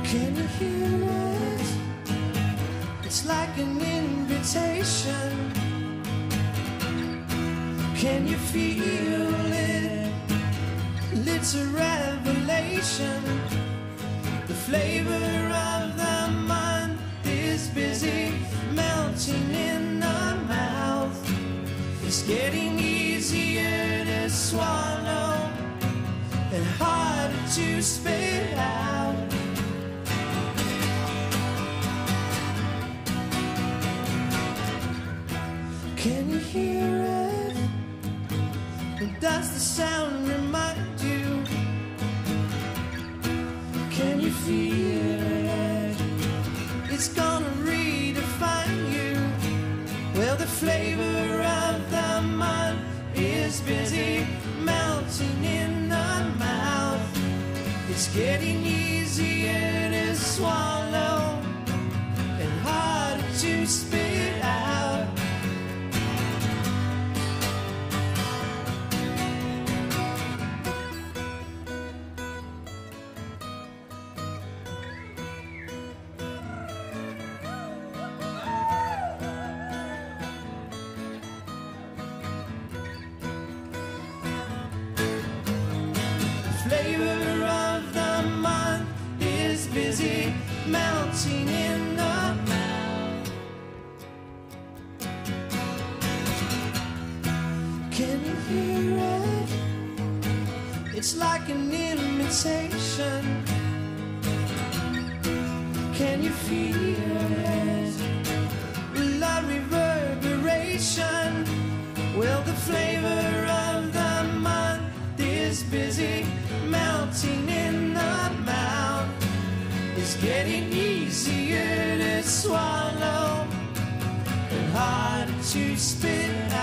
Can you hear it? It's like an invitation. Can you feel it? It's a revelation. The flavor of the mind is busy melting in the mouth. It's getting easier to swallow and harder to spit out. Can you hear it? Does the sound remind you? Can you feel it? It's gonna redefine you. Well, the flavor of the mind is busy melting in the mouth. It's getting easier to swallow and harder to spit out. Flavor of the month is busy melting in the mouth. Can you hear it? It's like an invitation. Can you feel it? A reverberation. Well, the flavor of the month is busy melting in the mouth. It's getting easier to swallow and harder to spit